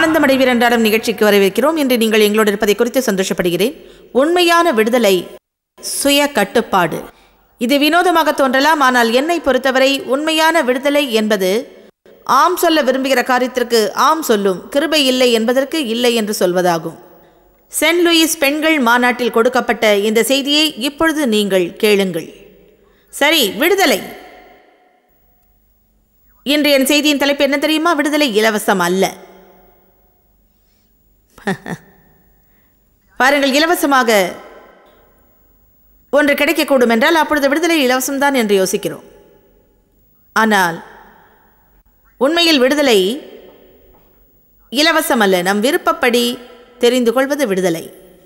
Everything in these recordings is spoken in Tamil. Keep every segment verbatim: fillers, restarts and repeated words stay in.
ஆனந்தமடைவீர் என்றாலும் நிகழ்ச்சிக்கு வரவேற்கிறோம். இன்று நீங்கள் எங்களோடு இருப்பதை குறித்து சந்தோஷப்படுகிறேன். உண்மையான விடுதலை சுய கட்டுப்பாடு. இது வினோதமாக தோன்றலாம், ஆனால் என்னை பொறுத்தவரை உண்மையான விடுதலை என்பது ஆம் சொல்ல விரும்புகிற காரியத்திற்கு ஆம் சொல்லும், கிருபை இல்லை என்பதற்கு இல்லை என்று சொல்வதாகும். சென்ட் லூயிஸ் பெண்கள் மாநாட்டில் கொடுக்கப்பட்ட இந்த செய்தியை இப்பொழுது நீங்கள் கேளுங்கள். சரி, விடுதலை. இன்று என் செய்தியின் தலைப்பு என்ன தெரியுமா? விடுதலை இலவசம் அல்ல. பாருங்கள், இலவசமாக ஒன்று கிடைக்கக்கூடும் என்றால் அப்பொழுது விடுதலை இலவசம்தான் என்று யோசிக்கிறோம். ஆனால் உண்மையில் விடுதலை இலவசம் அல்ல. நம் விருப்பப்படி தெரிந்து கொள்வது விடுதலை.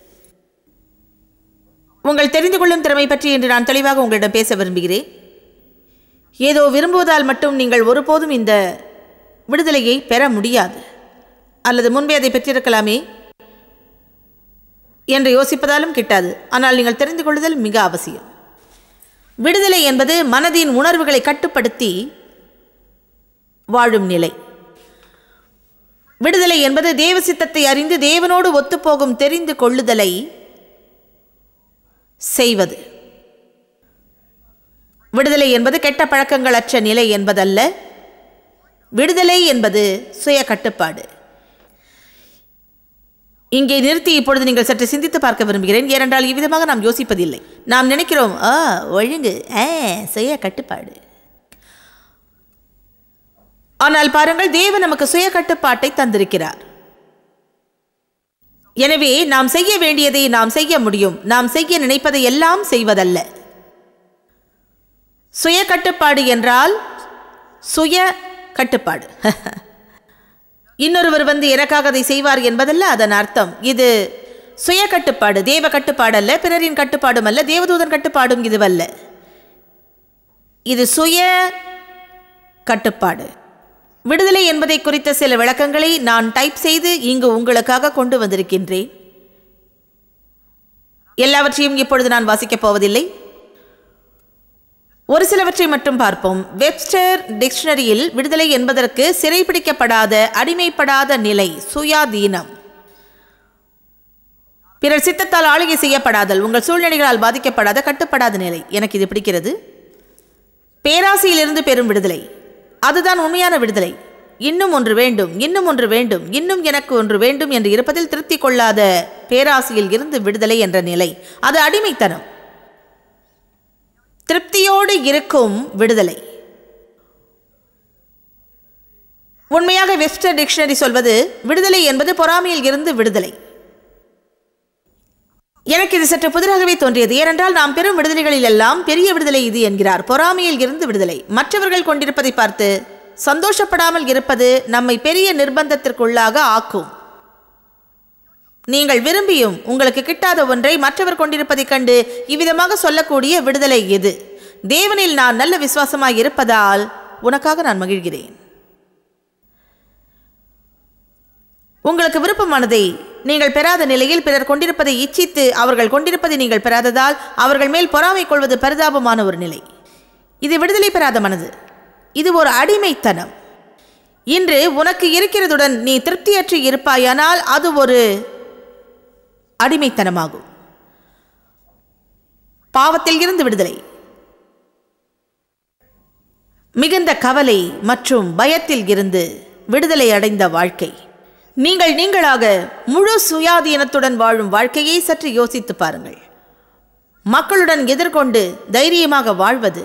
உங்கள் தெரிந்து கொள்ளும் திறமை பற்றி இன்று நான் தெளிவாக உங்களிடம் பேச விரும்புகிறேன். ஏதோ விரும்புவதால் மட்டும் நீங்கள் ஒருபோதும் இந்த விடுதலையை பெற முடியாது. அல்லது முன்பே அதை பெற்றிருக்கலாமே என்று யோசிப்பதாலும் கிட்டாது. ஆனால் நீங்கள் தெரிந்து கொள்ளுதல் மிக அவசியம். விடுதலை என்பது மனதின் உணர்வுகளை கட்டுப்படுத்தி வாழும் நிலை. விடுதலை என்பது தேவ சித்தத்தை அறிந்து தேவனோடு ஒத்துப்போகும் தெரிந்து கொள்ளுதலை செய்வது. விடுதலை என்பது கெட்ட பழக்கங்கள் அற்ற நிலை என்பதல்ல. விடுதலை என்பது சுய கட்டுப்பாடு. இங்கே நிறுத்தி இப்பொழுது நீங்கள் சற்று சிந்தித்து பார்க்க விரும்புகிறேன். ஏனென்றால் இவ்விதமாக நாம் யோசிப்பதில்லை. நாம் நினைக்கிறோம், ஆ ஒழுங்கு, ஆ சுய கட்டுப்பாடு. ஆனால் பாருங்கள், தேவன் நமக்கு சுய கட்டுப்பாட்டை தந்திருக்கிறார். எனவே நாம் செய்ய வேண்டியதை நாம் செய்ய முடியும். நாம் செய்ய நினைப்பதை எல்லாம் செய்வதல்ல. சுய கட்டுப்பாடு என்றால் சுய கட்டுப்பாடு. இன்னொருவர் வந்து எனக்காக அதை செய்வார் என்பதல்ல அதன் அர்த்தம். இது சுய கட்டுப்பாடு, தேவ கட்டுப்பாடு அல்ல, பிறரின் கட்டுப்பாடும் அல்ல, தேவதூதன் கட்டுப்பாடும் இதுவல்ல. இது சுய கட்டுப்பாடு. விடுதலை என்பதை குறித்த சில விளக்கங்களை நான் டைப் செய்து இங்கு உங்களுக்காக கொண்டு வந்திருக்கின்றேன். எல்லாவற்றையும் இப்பொழுது நான் வாசிக்கப் போவதில்லை. ஒரு சிலவற்றை மட்டும் பார்ப்போம். வெப்ஸ்டர் டிக்ஷனரியில் விடுதலை என்பதற்கு சிறைப்பிடிக்கப்படாத, அடிமைப்படாத நிலை, சுயாதீனம், பிறர் சித்தத்தால் ஆளுகை செய்யப்படாதல், உங்கள் சூழ்நிலைகளால் பாதிக்கப்படாத, கட்டுப்படாத நிலை. எனக்கு இது பிடிக்கிறது. பேராசையிலிருந்து பெறும் விடுதலை, அதுதான் உண்மையான விடுதலை. இன்னும் ஒன்று வேண்டும், இன்னும் ஒன்று வேண்டும், இன்னும் எனக்கு ஒன்று வேண்டும் என்று இருப்பதில் திருப்தி கொள்ளாத பேராசையில் இருந்து விடுதலை என்ற நிலை, அது அடிமைத்தனம். திருப்தியோடு இருக்கும் விடுதலை. உண்மையாக வெப்ஸ்டர் டிக்ஷனரி சொல்வது விடுதலை என்பது பொறாமையில் இருந்து விடுதலை. எனக்கு இது சற்று புதிராகவே தோன்றியது. ஏனென்றால் நாம் பெறும் விடுதலைகளில் எல்லாம் பெரிய விடுதலை இது என்கிறார். பொறாமையில் இருந்து விடுதலை. மற்றவர்கள் கொண்டிருப்பதை பார்த்து சந்தோஷப்படாமல் இருப்பது நம்மை பெரிய நிர்பந்தத்திற்குள்ளாக ஆக்கும். நீங்கள் விரும்பியும் உங்களுக்கு கிட்டாத ஒன்றை மற்றவர் கொண்டிருப்பதைக் கண்டு இவ்விதமாக சொல்லக்கூடிய விடுதலை எது? தேவனில் நான் நல்ல விசுவாசமாய் இருப்பதால் உனக்காக நான் மகிழ்கிறேன். உங்களுக்கு விருப்பமானதை நீங்கள் பெறாத நிலையில் பிறர் கொண்டிருப்பதை இச்சித்து அவர்கள் கொண்டிருப்பதை நீங்கள் பெறாததால் அவர்கள் மேல் பொறாமை கொள்வது பரிதாபமான ஒரு நிலை. இது விடுதலை பெறாத மனது. இது ஒரு அடிமைத்தனம். இன்று உனக்கு இருக்கிறதுடன் நீ திருப்தியற்று இருப்பாயானால் அது ஒரு அடிமைத்தனமாகும். பாவத்தில் இருந்து விடுதலை. மிகுந்த கவலை மற்றும் பயத்தில் இருந்து விடுதலை அடைந்த வாழ்க்கை. நீங்கள் நீங்களாக முழு சுயாதீனத்துடன் வாழும் வாழ்க்கையை சற்று யோசித்து பாருங்கள். மக்களுடன் எதிர்கொண்டு தைரியமாக வாழ்வது,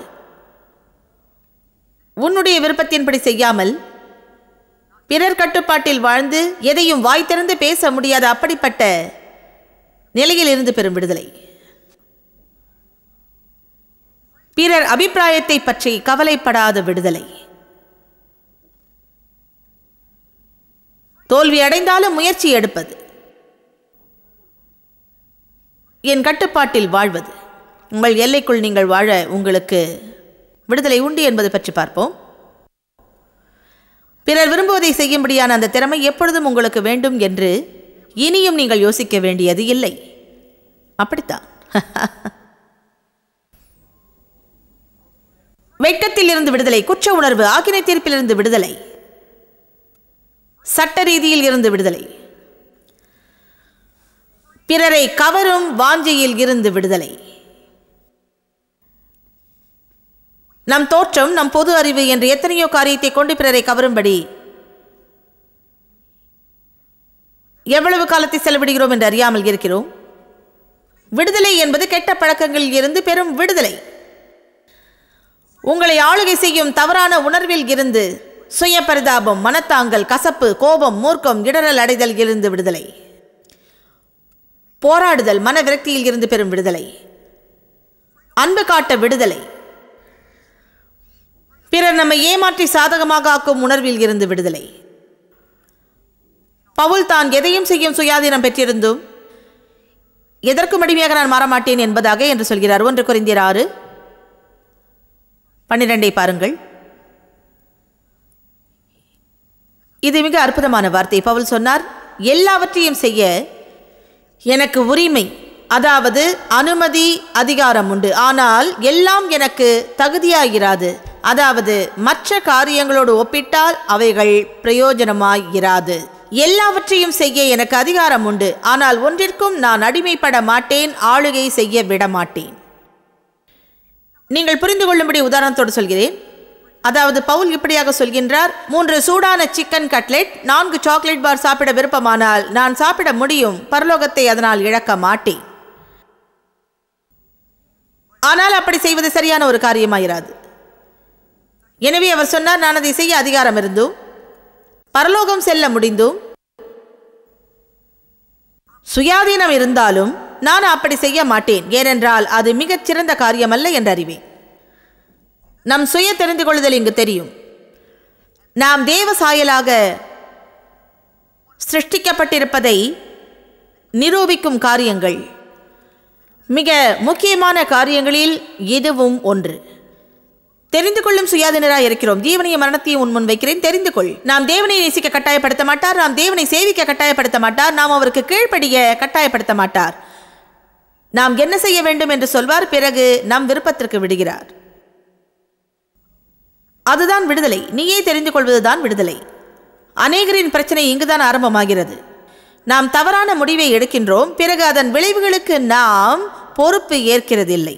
உன்னுடைய விருப்பத்தின்படி செய்யாமல் பிறர் கட்டுப்பாட்டில் வாழ்ந்து எதையும் வாய் திறந்து பேச முடியாத அப்படிப்பட்ட நிலையில் இருந்து பெறும் விடுதலை. பிறர் அபிப்பிராயத்தை பற்றி கவலைப்படாத விடுதலை. தோல்வி அடைந்தாலும் முயற்சி எடுப்பது, என் கட்டுப்பாட்டில் வாழ்வது. உங்கள் எல்லைக்குள் நீங்கள் வாழ உங்களுக்கு விடுதலை உண்டு என்பது பற்றி பார்ப்போம். பிறர் விரும்புவதை செய்யும்படியான அந்த திறமை எப்பொழுதும் உங்களுக்கு வேண்டும் என்று இனியும் நீங்கள் யோசிக்க வேண்டியது இல்லை. அப்படித்தான். வெட்கத்தில் இருந்து விடுதலை, குற்ற உணர்வு, ஆக்கினை தீர்ப்பிலிருந்து விடுதலை. சட்ட ரீதியில் இருந்து விடுதலை, பிறரை கவரும் வாஞ்சையில் இருந்து விடுதலை. நம் தோற்றம், நம் பொது அறிவு என்ற எத்தனையோ காரியத்தை கொண்டு பிறரை கவரும்படி எவ்வளவு காலத்தை செலவிடுகிறோம் என்று அறியாமல் இருக்கிறோம். விடுதலை என்பது கெட்ட பழக்கங்களில் இருந்து பெறும் விடுதலை. உங்களை ஆளுகை செய்யும் தவறான உணர்வில் இருந்து, சுய பரிதாபம், மனத்தாங்கல், கசப்பு, கோபம், மூர்க்கம், இடரல் அடைதல் இருந்து விடுதலை. போராடுதல், மன விரக்தியில் இருந்து பெறும் விடுதலை. அன்பு காட்ட விடுதலை. பிறர் நம்மை ஏமாற்றி சாதகமாக ஆக்கும் உணர்வில் இருந்து விடுதலை. பவுல் தான் எதையும் செய்யும் சுயாதீனம் பெற்றிருந்தும் எதற்கும் அடிமையாக நான் மாறமாட்டேன் என்பதாக என்று சொல்கிறார். ஒன்று கொரிந்தியர் ஆறு பன்னிரண்டை பாருங்கள். இது மிக அற்புதமான வார்த்தை. பவுல் சொன்னார், எல்லாவற்றையும் செய்ய எனக்கு உரிமை, அதாவது அனுமதி, அதிகாரம் உண்டு. ஆனால் எல்லாம் எனக்கு தகுதியாயிராது. அதாவது மற்ற காரியங்களோடு ஒப்பிட்டால் அவைகள் பிரயோஜனமாயிராது. எல்லாவற்றையும் செய்ய எனக்கு அதிகாரம் உண்டு, ஆனால் ஒன்றிற்கும் நான் அடிமைப்பட மாட்டேன், ஆளுகை செய்ய விட மாட்டேன். நீங்கள் புரிந்து கொள்ளும்படி உதாரணத்தோடு சொல்கிறேன். அதாவது பவுல் இப்படியாக சொல்கின்றார், மூன்று சூடான சிக்கன் கட்லெட், நான்கு சாக்லேட் பார் சாப்பிட விருப்பமானால் நான் சாப்பிட முடியும், பரலோகத்தை அதனால் இழக்க மாட்டேன். ஆனால் அப்படி செய்வது சரியான ஒரு காரியமாயிராது. எனவே அவர் சொன்னார், நான் அதை செய்ய அதிகாரம் இருந்தும் பரலோகம் செல்ல முடிந்தும் சுயாதீனம் இருந்தாலும் நான் அப்படி செய்ய மாட்டேன், ஏனென்றால் அது மிகச் சிறந்த காரியம் அல்ல என்று அறிவேன். நம் சுய தெரிந்து கொள்ளுதல் இங்கு தெரியும். நாம் தேவ சாயலாக சிருஷ்டிக்கப்பட்டிருப்பதை நிரூபிக்கும் காரியங்கள், மிக முக்கியமான காரியங்களில் இதுவும் ஒன்று. தெரிந்து கொள்ளும் சுயாதீனராக இருக்கிறோம். ஜீவனையும் மரணத்தையும் உன் முன் வைக்கிறேன், தெரிந்து கொள். நாம் தேவனை நேசிக்க கட்டாயப்படுத்த மாட்டார், நாம் தேவனை சேவிக்க கட்டாயப்படுத்த மாட்டார், நாம் அவருக்கு கீழ்ப்படிய கட்டாயப்படுத்த மாட்டார். நாம் என்ன செய்ய வேண்டும் என்று சொல்வார், பிறகு நம் விருப்பத்திற்கு விடுகிறார். அதுதான் விடுதலை. நீயே தெரிந்து கொள்வதுதான் விடுதலை. அநேகரின் பிரச்சனை இங்குதான் ஆரம்பமாகிறது. நாம் தவறான முடிவை எடுக்கின்றோம், பிறகு அதன் விளைவுகளுக்கு நாம் பொறுப்பு ஏற்கிறதில்லை.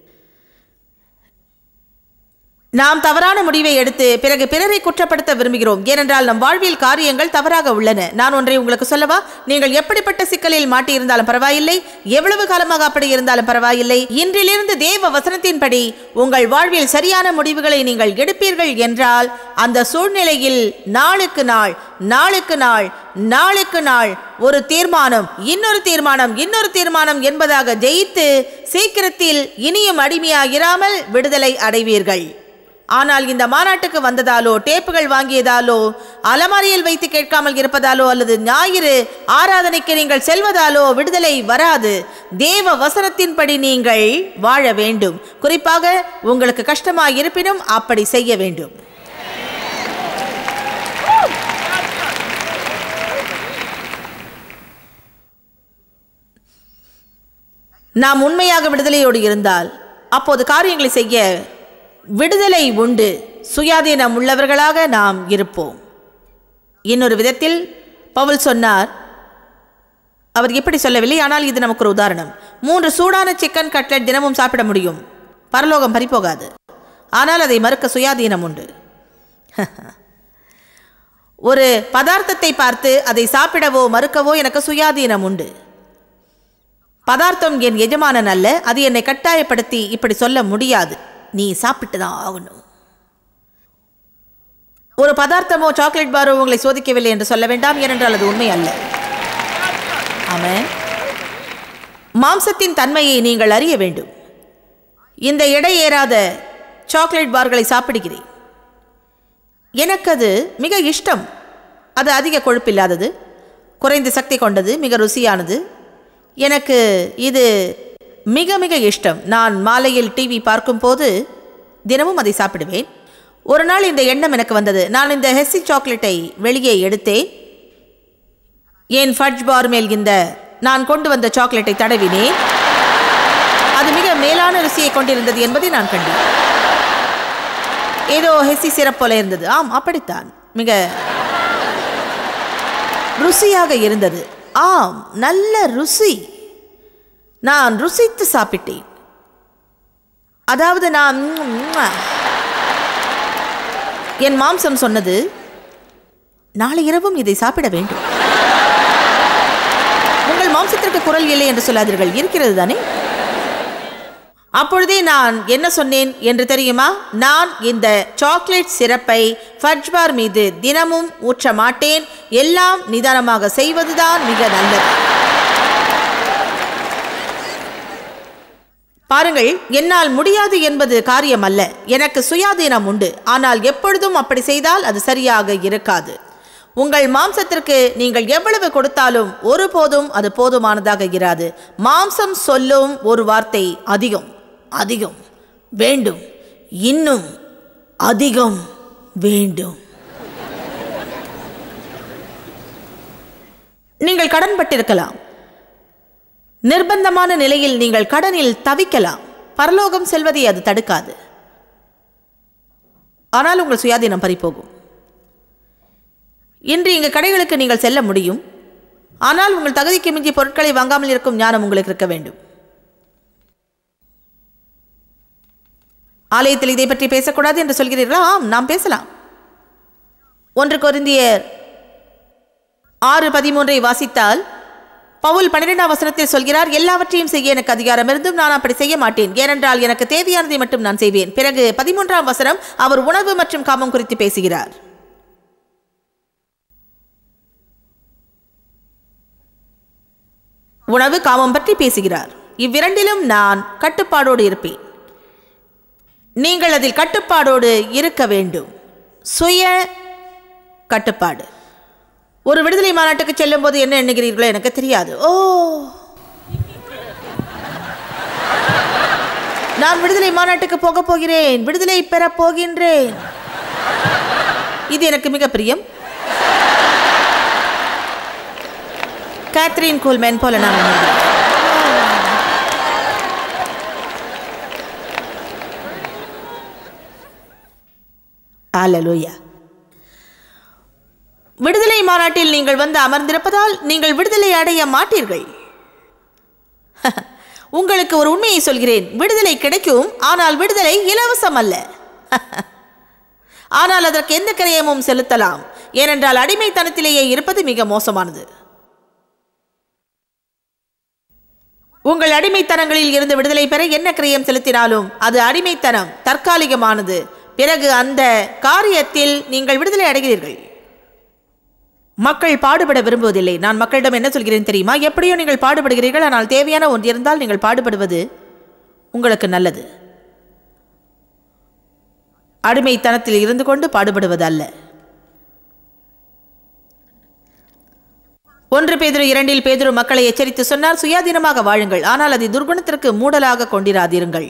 நாம் தவறான முடிவை எடுத்து பிறகு பிறரை குற்றப்படுத்த விரும்புகிறோம், ஏனென்றால் நம் வாழ்வில் காரியங்கள் தவறாக உள்ளன. நான் ஒன்றை உங்களுக்கு சொல்லவா? நீங்கள் எப்படிப்பட்ட சிக்கலில் மாட்டியிருந்தாலும் பரவாயில்லை, எவ்வளவு காலமாக அப்படி இருந்தாலும் பரவாயில்லை, இன்றிலிருந்து தேவ வசனத்தின்படி உங்கள் வாழ்வில் சரியான முடிவுகளை நீங்கள் எடுப்பீர்கள் என்றால் அந்த சூழ்நிலையில் நாளுக்கு நாள் நாளுக்கு நாள் நாளுக்கு நாள் ஒரு தீர்மானம், இன்னொரு தீர்மானம், இன்னொரு தீர்மானம் என்பதாக ஜெயித்து சீக்கிரத்தில் இனியும் அடிமையாகிராமல் விடுதலை அடைவீர்கள். ஆனால் இந்த மாநாட்டுக்கு வந்ததாலோ, டேப்புகள் வாங்கியதாலோ, அலமாரியில் வைத்து கேட்காமல் இருப்பதாலோ, அல்லது ஞாயிறு ஆராதனைக்கு நீங்கள் செல்வதாலோ விடுதலை வராது. தேவ வசனத்தின்படி நீங்கள் வாழ வேண்டும். குறிப்பாக உங்களுக்கு கஷ்டமாக இருப்பினும் அப்படி செய்ய வேண்டும். நாம் உண்மையாக விடுதலையோடு இருந்தால் அப்போது காரியங்களை செய்ய விடுதலை உண்டு. சுயாதீனம் உள்ளவர்களாக நாம் இருப்போம். இன்னொரு விதத்தில் பவுல் சொன்னார், அவர் எப்படி சொல்லவில்லை, ஆனால் இது நமக்கு ஒரு உதாரணம். மூன்று சூடான சிக்கன் கட்லெட் தினமும் சாப்பிட முடியும், பரலோகம் பறிபோகாது. ஆனால் அதை மறுக்க சுயாதீனம் உண்டு. ஒரு பதார்த்தத்தை பார்த்து அதை சாப்பிடவோ மறுக்கவோ எனக்கு சுயாதீனம் உண்டு. பதார்த்தம் என் எஜமானன் அல்ல, அது என்னை கட்டாயப்படுத்தி இப்படி சொல்ல முடியாது, நீ சாப்பிட்டுதான் ஆகணும். ஒரு பதார்த்தமோ சாக்லேட் பாரோ உங்களை சோதிக்கவில்லை என்று சொல்ல வேண்டாம், ஏனென்றால் அது உண்மை அல்ல. ஆமென். மாம்சத்தின் தன்மையை நீங்கள் அறிய வேண்டும். இந்த எடை ஏறாத சாக்லேட் பார்களை சாப்பிடுகிறேன், எனக்கு அது மிக இஷ்டம். அது அதிக கொழுப்பில்லாதது, குறைந்த சக்தி கொண்டது, மிக ருசியானது. எனக்கு இது மிக மிக இஷ்டம். நான் மாலையில் டிவி பார்க்கும் போது தினமும் அதை சாப்பிடுவேன். ஒரு நாள் இந்த எண்ணம் எனக்கு வந்தது. நான் இந்த ஹெஸ்ஸி சாக்லேட்டை வெளியே எடுத்தேன், என் ஃபட்ஜ் பார் மேல் இந்த நான் கொண்டு வந்த சாக்லேட்டை தடவினேன். அது மிக மேலான ருசியை கொண்டிருந்தது என்பதை நான் கண்டேன். ஏதோ ஹெஸ்ஸி சிரப் போல இருந்தது. ஆம், அப்படித்தான். மிக ருசியாக இருந்தது. ஆம், நல்ல ருசி. நான் ருசித்து சாப்பிட்டேன். அதாவது நான் என் மாம்சம் சொன்னது, நாளை இரவும் இதை சாப்பிட வேண்டும். உங்கள் மாம்சத்திற்கு குரல் இல்லை என்று சொல்லாதீர்கள், இருக்கிறது தானே? அப்பொழுதே நான் என்ன சொன்னேன் என்று தெரியுமா? நான் இந்த சாக்லேட் சிரப்பை ஃபட்ஜ் பார் மீது தினமும் ஊற்ற மாட்டேன். எல்லாம் நிதானமாக செய்வதுதான் மிக நல்லது. பாருங்கள், என்னால் முடியாது என்பது காரியம் அல்ல. எனக்கு சுயாதீனம் உண்டு. ஆனால் எப்பொழுதும் அப்படி செய்தால் அது சரியாக இருக்காது. உங்கள் மாம்சத்திற்கு நீங்கள் எவ்வளவு கொடுத்தாலும் ஒருபோதும் அது போதுமானதாக இராது. மாம்சம் சொல்லும் ஒரு வார்த்தை, அதிகம், அதிகம் வேண்டும், இன்னும் அதிகம் வேண்டும். நீங்கள் கடன்பட்டிருக்கலாம். நிர்பந்தமான நிலையில் நீங்கள் கடனில் தவிக்கலாம். பரலோகம் செல்வதை அது தடுக்காது. ஆனால் உங்கள் சுயாதீனம் பறிபோகும். இன்று இங்கு கடைகளுக்கு நீங்கள் செல்ல முடியும். ஆனால் உங்கள் தகுதிக்கு மிஞ்சி பொருட்களை வாங்காமல் இருக்கும் ஞானம் உங்களுக்கு இருக்க வேண்டும். ஆலயத்தில் இதை பற்றி பேசக்கூடாது என்று சொல்கிறீர்களா? ஆம், நாம் பேசலாம். ஒன்று கொரிந்தியர் ஆறு பதிமூன்றை வாசித்தால் பவுல் பன்னிரெண்டாம் வசனத்தில் சொல்கிறார், எல்லாவற்றையும் செய்ய எனக்கு அதிகாரம் இருந்தும் நான் அப்படி செய்ய மாட்டேன். ஏனென்றால் எனக்கு தேவையானதை மட்டும் நான் செய்வேன். பிறகு பதிமூன்றாம் வசனம் அவர் உணவு மற்றும் காமம் குறித்து பேசுகிறார். உணவு காமம் பற்றி பேசுகிறார். இவ்விரண்டிலும் நான் கட்டுப்பாடோடு இருப்பேன். நீங்கள் அதில் கட்டுப்பாடோடு இருக்க வேண்டும். சுய கட்டுப்பாடு. ஒரு விடுதலை மாநாட்டுக்கு செல்லும் போது என்ன எண்ணுகிறீர்களோ எனக்கு தெரியாது. ஓ, நான் விடுதலை மாநாட்டுக்கு போக போகிறேன், விடுதலை பெற போகின்றேன். இது எனக்கு மிக பிரியம். கேத்ரின் கோல்மேன் போல நான் அல்லேலூயா. விடுதலை மாநாட்டில் நீங்கள் வந்து அமர்ந்திருப்பதால் நீங்கள் விடுதலை அடைய மாட்டீர்கள். உங்களுக்கு ஒரு உண்மையை சொல்கிறேன், விடுதலை கிடைக்கும். ஆனால் விடுதலை இலவசம் அல்ல. ஆனால் அதற்கு எந்த கிரயமும் செலுத்தலாம். ஏனென்றால் அடிமைத்தனத்திலேயே இருப்பது மிக மோசமானது. உங்கள் அடிமைத்தனங்களில் இருந்து விடுதலை பெற என்ன கிரயம் செலுத்தினாலும் அது அடிமைத்தனம், தற்காலிகமானது. பிறகு அந்த காரியத்தில் நீங்கள் விடுதலை அடைகிறீர்கள். மக்கள் பாடுபட விரும்புவதில்லை. நான் மக்களிடம் என்ன சொல்கிறேன் தெரியுமா? எப்படியோ நீங்கள் பாடுபடுகிறீர்கள். ஆனால் தேவையான ஒன்று இருந்தால் நீங்கள் பாடுபடுவது உங்களுக்கு நல்லது. அடிமைத்தனத்தில் இருந்து கொண்டு பாடுபடுவது அல்ல. ஒன்று பேதுரு இரண்டில் பேதுரு மக்களை எச்சரித்து சொன்னார், சுயாதீனமாக வாழுங்கள், ஆனால் அதை துர்குணத்திற்கு மூடலாக கொண்டிராதீருங்கள்.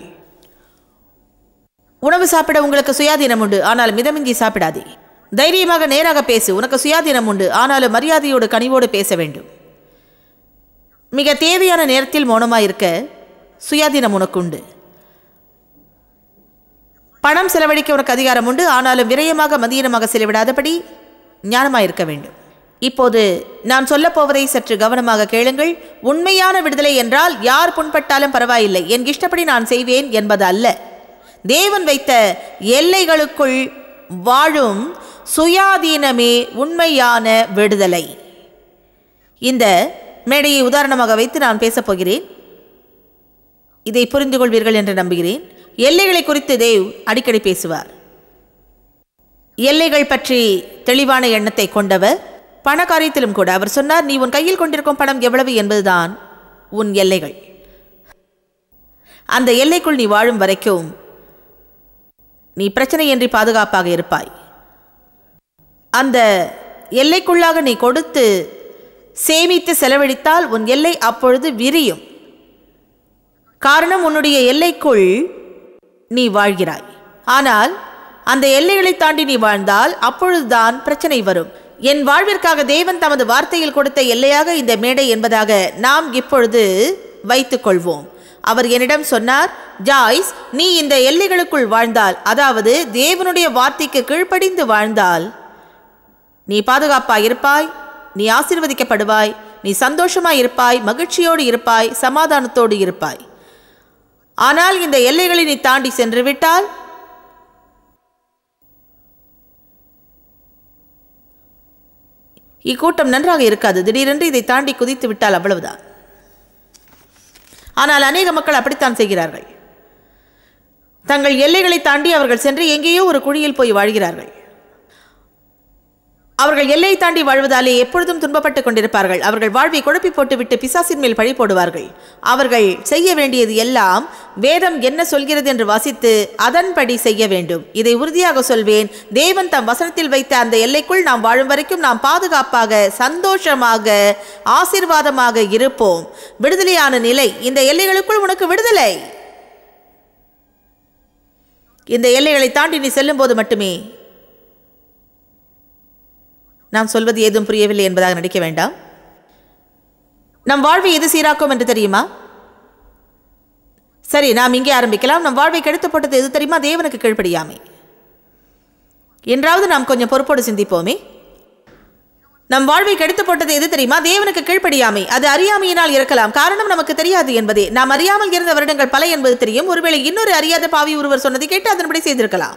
உணவு சாப்பிட உங்களுக்கு சுயாதீனம் உண்டு, ஆனால் மிதமிஞ்சி சாப்பிடாதே. தைரியமாக நேராக பேசு. உனக்கு சுயாதீனம் உண்டு, ஆனாலும் மரியாதையோடு கனிவோடு பேச வேண்டும். மிக தேவையான நேரத்தில் மௌனமாயிருக்க சுயாதீனம் உனக்கு உண்டு. பணம் செலவழிக்க உனக்கு அதிகாரம் உண்டு, ஆனாலும் விரயமாக மதியீனமாக செலவிடாதபடி ஞானமாயிருக்க வேண்டும். இப்போது நான் சொல்லப்போவதை சற்று கவனமாக கேளுங்கள். உண்மையான விடுதலை என்றால் யார் புண்பட்டாலும் பரவாயில்லை, என் இஷ்டப்படி நான் செய்வேன் என்பது அல்ல. தேவன் வைத்த எல்லைகளுக்குள் வாழும் சுயாதீனமே உண்மையான விடுதலை. இந்த மேடையை உதாரணமாக வைத்து நான் பேசப் போகிறேன். இதை புரிந்து கொள்வீர்கள் என்று நம்புகிறேன். எல்லைகளை குறித்து தேவ் அடிக்கடி பேசுவார். எல்லைகள் பற்றி தெளிவான எண்ணத்தை கொண்டவர். பண காரியத்திலும் கூட அவர் சொன்னார், நீ உன் கையில் கொண்டிருக்கும் பணம் எவ்வளவு என்பதுதான் உன் எல்லைகள். அந்த எல்லைக்குள் நீ வாழும் வரைக்கும் நீ பிரச்சனையின்றி பாதுகாப்பாக இருப்பாய். அந்த எல்லைக்குள்ளாக நீ கொடுத்து சேமித்து செலவழித்தால் உன் எல்லை அப்பொழுது விரியும். காரணம், உன்னுடைய எல்லைக்குள் நீ வாழ்கிறாய். ஆனால் அந்த எல்லைகளை தாண்டி நீ வாழ்ந்தால் அப்பொழுதுதான் பிரச்சனை வரும். என் வாழ்விற்காக தேவன் தமது வார்த்தையில் கொடுத்த எல்லையாக இந்த மேடை என்பதாக நாம் இப்பொழுது வைத்துக் கொள்வோம். அவர் என்னிடம் சொன்னார், ஜாய்ஸ், நீ இந்த எல்லைகளுக்குள் வாழ்ந்தால், அதாவது தேவனுடைய வார்த்தைக்கு கீழ்ப்படிந்து வாழ்ந்தால் நீ பாதுகாப்பாய் இருப்பாய், நீ ஆசீர்வதிக்கப்படுவாய், நீ சந்தோஷமாய் இருப்பாய், மகிழ்ச்சியோடு இருப்பாய், சமாதானத்தோடு இருப்பாய். ஆனால் இந்த எல்லைகளை நீ தாண்டி சென்று விட்டால் இக்கூட்டம் நன்றாக இருக்காது. திடீரென்று இதை தாண்டி குதித்து விட்டால் அவ்வளவுதான். ஆனால் அநேக மக்கள் அப்படித்தான் செய்கிறார்கள். தங்கள் எல்லைகளை தாண்டி அவர்கள் சென்று எங்கேயோ ஒரு குழியில் போய் வாழ்கிறார்கள். அவர்கள் எல்லை தாண்டி வாழ்வதாலே எப்பொழுதும் துன்பப்பட்டுக் கொண்டிருப்பார்கள். அவர்கள் வாழ்வை குழப்பி போட்டுவிட்டு பிசாசின் மேல் பழி போடுவார்கள். அவர்கள் செய்ய வேண்டியது எல்லாம் வேதம் என்ன சொல்கிறது என்று வாசித்து அதன்படி செய்ய வேண்டும். இதை உறுதியாக சொல்வேன், தேவன் தம் வசனத்தில் வைத்த அந்த எல்லைக்குள் நாம் வாழும் வரைக்கும் நாம் பாதுகாப்பாக, சந்தோஷமாக, ஆசீர்வாதமாக இருப்போம். விடுதலையான நிலை. இந்த எல்லைகளுக்குள் உனக்கு விடுதலை. இந்த எல்லைகளை தாண்டி நீ செல்லும் போது மட்டுமே. நாம் சொல்வது ஏதும் புரியவில்லை என்பதாக நடிக்க வேண்டாம். நம் வாழ்வை எது சீராக்கும் என்று தெரியுமா? சரி, நாம் இங்கே ஆரம்பிக்கலாம். நம் வாழ்வை கெடுத்து போட்டது எது தெரியுமா? தேவனுக்கு கீழ்ப்படியாமை. என்றாவது நாம் கொஞ்சம் பொறுப்போடு சிந்திப்போமே. நம் வாழ்வை கெடுத்து போட்டது எது தெரியுமா? தேவனுக்கு கீழ்ப்படியாமை. அது அறியாமையினால் இருக்கலாம். காரணம் நமக்கு தெரியாது என்பதே. நாம் அறியாமல் இருந்த வருடங்கள் பல என்பது தெரியும். ஒருவேளை இன்னொரு அறியாத பாவி ஒருவர் சொன்னதை கேட்டு அதன்படி செய்திருக்கலாம்.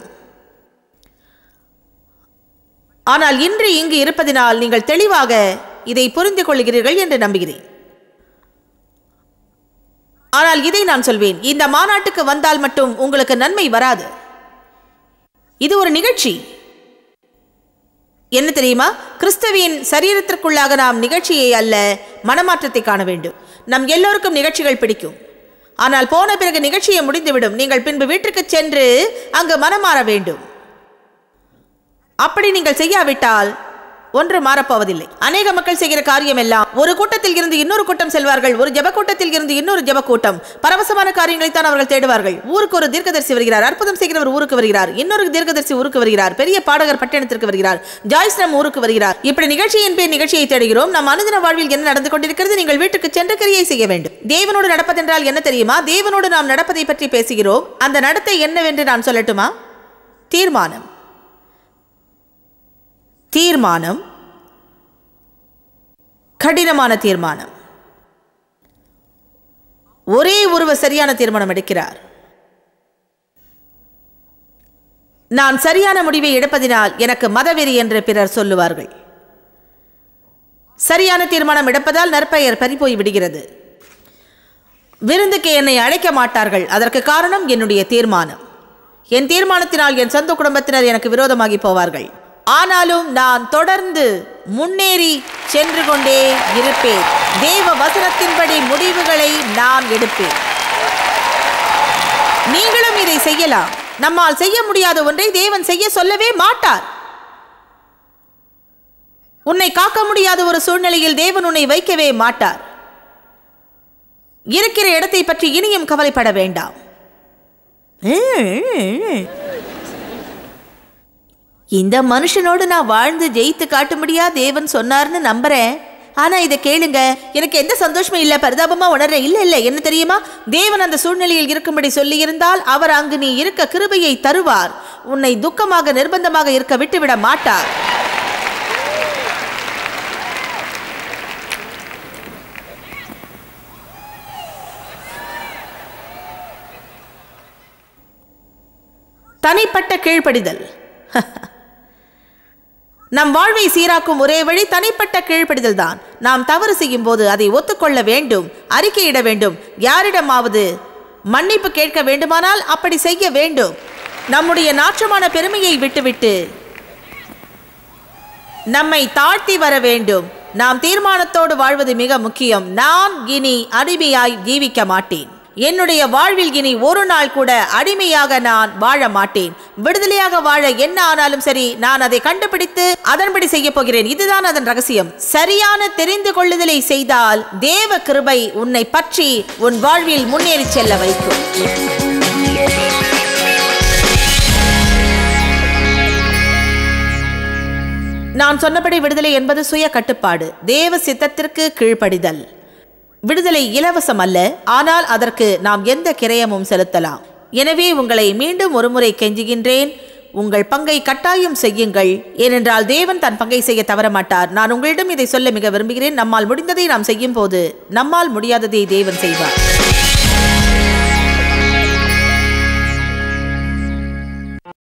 ஆனால் இன்று இங்கு இருப்பதினால் நீங்கள் தெளிவாக இதை புரிந்து கொள்கிறீர்கள் என்று நம்புகிறேன். ஆனால் இதை நான் சொல்வேன், இந்த மாநாட்டுக்கு வந்தால் மட்டும் உங்களுக்கு நன்மை வராது. இது ஒரு நிகழ்ச்சி. என்ன தெரியுமா? கிறிஸ்துவின் சரீரத்திற்குள்ளாக நாம் நிகழ்ச்சியை அல்ல, மனமாற்றத்தை காண வேண்டும். நம் எல்லோருக்கும் நிகழ்ச்சிகள் பிடிக்கும். ஆனால் போன பிறகு நிகழ்ச்சியை முடிந்துவிடும். நீங்கள் பின்பு வீட்டிற்கு சென்று அங்கு மனம் மாற வேண்டும். அப்படி நீங்கள் செய்யாவிட்டால் ஒன்று மாறப்போவதில்லை. அநேக மக்கள் செய்கிற காரியம் எல்லாம் ஒரு கூட்டத்தில் இருந்து இன்னொரு கூட்டம் செல்வார்கள். ஒரு ஜப கூட்டத்தில் இருந்து இன்னொரு ஜப கூட்டம். பரவசமான காரியங்களைத்தான் அவர்கள் தேடுவார்கள். ஊருக்கு ஒரு தீர்க்கதரிசி வருகிறார், அற்புதம் செய்கிறவர் ஊருக்கு வருகிறார், இன்னொரு தீர்க்கதரிசி ஊருக்கு வருகிறார், பெரிய பாடகர் பட்டணத்திற்கு வருகிறார், ஜாய்ஸ் நம் ஊருக்கு வருகிறார். இப்படி நிகழ்ச்சியின் பேர் நிகழ்ச்சியை தேடுகிறோம். நம் அனுதின வாழ்வில் என்ன நடந்து கொண்டிருக்கிறது? நீங்கள் வீட்டுக்கு சென்று கிரியை செய்ய வேண்டும். தேவனோடு நடப்பதென்றால் என்ன தெரியுமா? தேவனோடு நாம் நடப்பதை பற்றி பேசுகிறோம். அந்த நடத்தை என்னவென்று நான் சொல்லட்டுமா? தீர்மானம். தீர்மானம், கடினமான தீர்மானம். ஒரே ஒருவர் சரியான தீர்மானம் எடுக்கிறார். நான் சரியான முடிவை எடுப்பதினால் எனக்கு மதவெறி என்று பிறர் சொல்லுவார்கள். சரியான தீர்மானம் எடுப்பதால் நற்பெயர் பறிபோய் விடுகிறது. விருந்துக்கு என்னை அழைக்க மாட்டார்கள். அதற்கு காரணம் என்னுடைய தீர்மானம். என் தீர்மானத்தினால் என் சொந்த குடும்பத்தினர் எனக்கு விரோதமாகி போவார்கள். ஆனாலும் நான் தொடர்ந்து முன்னேறி சென்று கொண்டே இருப்பேன். தேவ வசனத்தின்படி முடிவுகளை நான் எடுப்பேன். நீங்களும் இதை செய்யலாம். நம்மால் செய்ய முடியாத ஒன்றை தேவன் செய்ய சொல்லவே மாட்டார். உன்னை காக்க முடியாத ஒரு சூழ்நிலையில் தேவன் உன்னை வைக்கவே மாட்டார். இருக்கிற இடத்தை பற்றி இனியும் கவலைப்பட வேண்டாம். இந்த மனுஷனோடு நான் வாழ்ந்து ஜெயித்து காட்ட முடியா தேவன் சொன்னார்னு நம்புறேன். ஆனா இதை கேளுங்க, எனக்கு எந்த சந்தோஷமும் இல்ல, பரிதாபமா உணர்றேன். இல்ல இல்ல என்ன தெரியுமா? தேவன் அந்த சூழ்நிலையில் இருக்கும்படி சொல்லி இருந்தால் அவர் அங்கு நீ இருக்க கிருபையை தருவார். உன்னை துக்கமாக நிர்பந்தமாக இருக்க விட்டுவிட மாட்டார். தனிப்பட்ட கீழ்ப்படிதல். நம் வாழ்வை சீராக்கும் ஒரே வழி தனிப்பட்ட கீழ்ப்படிதல் தான். நாம் தவறு செய்யும் போது அதை ஒத்துக்கொள்ள வேண்டும், அறிக்கையிட வேண்டும். யாரிடமாவது மன்னிப்பு கேட்க வேண்டுமானால் அப்படி செய்ய வேண்டும். நம்முடைய நாற்றமான பெருமையை விட்டுவிட்டு நம்மை தாழ்த்தி வர வேண்டும். நாம் தீர்மானத்தோடு வாழ்வது மிக முக்கியம். நான் இனி அடிமையாய் ஜீவிக்க மாட்டேன். என்னுடைய வாழ்வில் இனி ஒரு நாள் கூட அடிமையாக நான் வாழ மாட்டேன். விடுதலையாக வாழ என்ன ஆனாலும் சரி, நான் அதை கண்டுபிடித்து அதன்படி செய்ய போகிறேன். இதுதான் அதன் ரகசியம். சரியான தெரிந்து கொள்ளுதலை செய்தால் தேவ கிருபை உன்னை பற்றி உன் வாழ்வில் முன்னேறி செல்ல வைக்கும். நான் சொன்னபடி விடுதலை என்பது சுய கட்டுப்பாடு, தேவ சித்தத்திற்கு கீழ்ப்படிதல். விடுதலை இலவசம் அல்ல, ஆனால் அதற்கு நாம் எந்த கிரயமும் செலுத்தலாம். எனவே உங்களை மீண்டும் ஒருமுறை கெஞ்சுகின்றேன், உங்கள் பங்கை கட்டாயம் செய்யுங்கள். ஏனென்றால் தேவன் தன் பங்கை செய்ய தவற மாட்டார். நான் உங்களிடம் இதை சொல்ல மிக விரும்புகிறேன். நம்மால் முடிந்ததை நாம் செய்யும் போது நம்மால் முடியாததை தேவன் செய்வார்.